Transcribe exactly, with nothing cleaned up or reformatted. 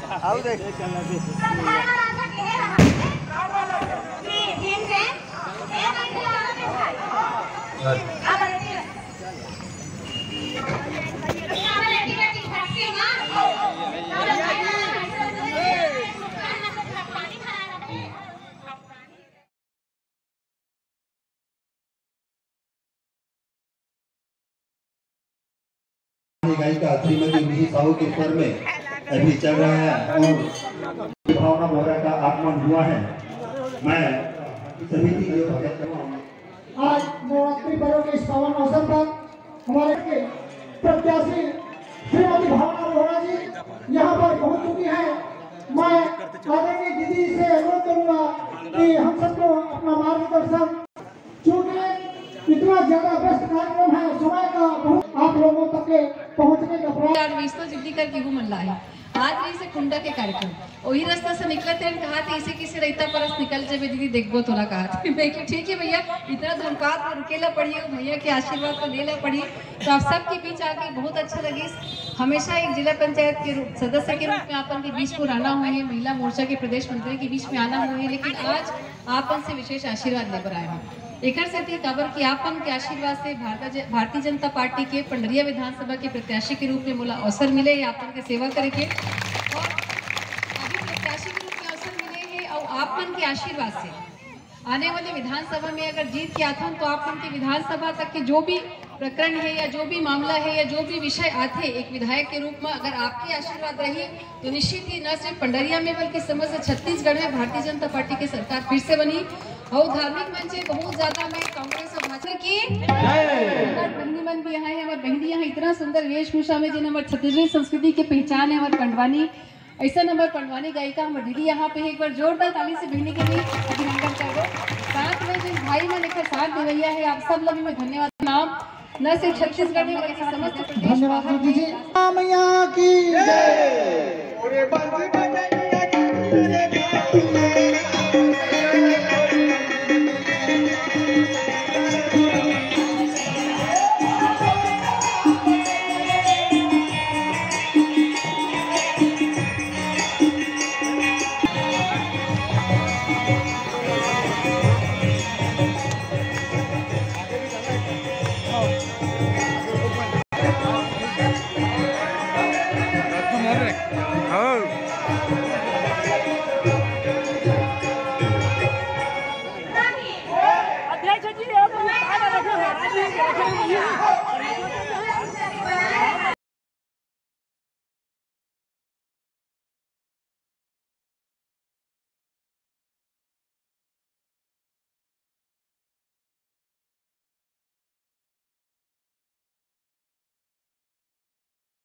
गायिका श्रीमती मिही साहू के स्वर में अभी चल रहा है और भावना बोरा का आगमन हुआ है। मैं सभी की आज नवरात्रि पर्व के इस पावन अवसर पर हमारे के प्रत्याशी श्रीमती भावना बोरा जी यहाँ पर पहुँच चुकी है। मैं आदरणीय दीदी से अनुरोध करूँगा कि हम सबको अपना मार्गदर्शन, चूँकि इतना ज्यादा व्यस्त कार्यक्रम है, समय का बहुत आप लोगों तक के पहुंचने का प्रयास विस्तो जिद्दी कर की मन ला है। आज रही से कुंडा के कार्यक्रम वही रास्ता से निकले थे, कहा थे इसे किसी रहता परस निकल जाए दीदी देखबो तोला कहा थे। मैं कि ठीक है भैया, इतना धमकात में रुकेला पड़िए, भैया के आशीर्वाद को लेला पड़िए। तो आप सबके बीच आके बहुत अच्छा लगी। हमेशा एक जिला पंचायत के रूप सदस्य के रूप में आपन के बीच पुराना हुए हैं, महिला मोर्चा के प्रदेश मंत्री के बीच में आना हुए हैं, लेकिन आज आपन से विशेष आशीर्वाद लेकर आए हैं। एक खबर की आपन के आशीर्वाद से भारतीय जनता पार्टी के पंडरिया विधानसभा के प्रत्याशी के रूप में मोला अवसर मिले आपन के सेवा करे के, और अभी प्रत्याशी के रूप में अवसर मिले हैं। और आपन के आशीर्वाद से आने वाले विधानसभा में अगर जीत के आता हूँ तो आपन के विधानसभा तक के जो भी प्रकरण है या जो भी मामला है या जो भी विषय आते एक विधायक के रूप में अगर आपके आशीर्वाद रही तो निश्चित ही न सिर्फ पंडरिया में बल्कि समस्त छत्तीसगढ़ में भारतीय जनता पार्टी की सरकार फिर से बनी। और धार्मिक मंच है बहुत ज्यादा मैं कांग्रेस और भाजपा की बहनी मन भी यहाँ है। हमारे बहनी यहाँ इतना सुंदर वेशभूषा में जिन हमारे छत्तीसगढ़ी संस्कृति की पहचान है, हमारे पंडवानी ऐसा हमारे पंडवानी गायिका हमारे दीदी यहाँ पे है। एक बार जोरदार ताली से बहनी के लिए अभिनंदन करो। साथ में जिन भाई मन एक साथ दिवैया है, आप सब लोग में धन्यवाद। नाम न सिर्फ छत्तीसगढ़ में बल्कि समस्त धन्यवाद दीजिए। मैया की जय। अध्यक्ष जी